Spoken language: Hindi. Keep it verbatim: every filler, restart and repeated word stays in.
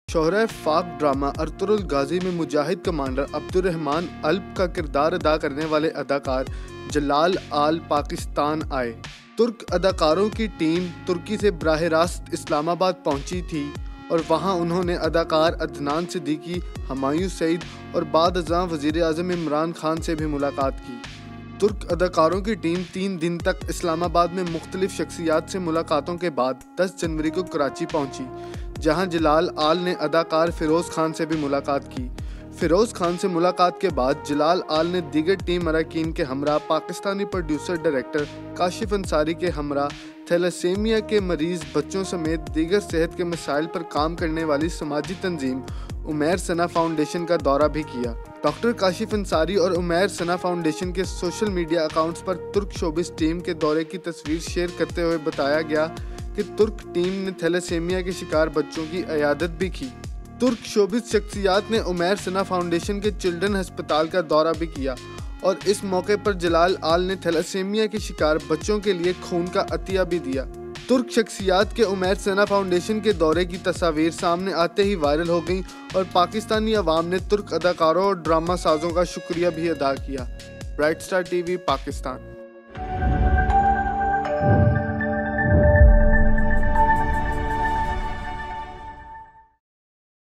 शोहरत फाक ड्रामा अर्तुगरुल गाजी में मुजाहिद कमांडर अब्दुर्रहमान अल्प का किरदार अदा करने वाले अदाकार जलाल आल पाकिस्तान आए। तुर्क अदाकारों की टीम तुर्की से बराह रास्त इस्लामाबाद पहुंची थी और वहां उन्होंने अदाकार अदनान सिद्दीकी, हुमायूं सईद और बाद अज़ां वज़ीर आज़म इमरान खान से भी मुलाकात की। तुर्क अदाकारों की टीम तीन दिन तक इस्लामाबाद में मुख्तलिफ शख्सियात से मुलाकातों के बाद दस जनवरी को कराची पहुंची, जहां जलाल आल ने अदाकार फिरोज़ खान से भी मुलाकात की। फिरोज़ खान से मुलाकात के बाद जलाल आल ने दीगर टीम अरकान के हमरा पाकिस्तानी प्रोड्यूसर डायरेक्टर काशिफ अंसारी के हमरा थैलेसीमिया के मरीज बच्चों समेत दीगर सेहत के मसाइल पर काम करने वाली समाजी तंजीम उमैर सना फाउंडेशन का दौरा भी किया। डॉक्टर काशिफ अंसारी और उमैर सना फाउंडेशन के सोशल मीडिया अकाउंट्स पर तुर्क शोबिस टीम के दौरे की तस्वीर शेयर करते हुए बताया गया कि तुर्क टीम ने थैलेसीमिया के शिकार बच्चों की इयादत भी की। तुर्क शोबिस शख्सियात ने उमैर सना फाउंडेशन के चिल्ड्रन अस्पताल का दौरा भी किया और इस मौके पर जलाल आल ने थैलेसीमिया के शिकार बच्चों के लिए खून का अतिया भी दिया। तुर्क शख्सियात के उमैर सना फाउंडेशन के दौरे की तस्वीर सामने आते ही वायरल हो गई और पाकिस्तानी अवाम ने तुर्क अदाकारों और ड्रामा साजों का शुक्रिया भी अदा किया। Bright star TV Pakistan.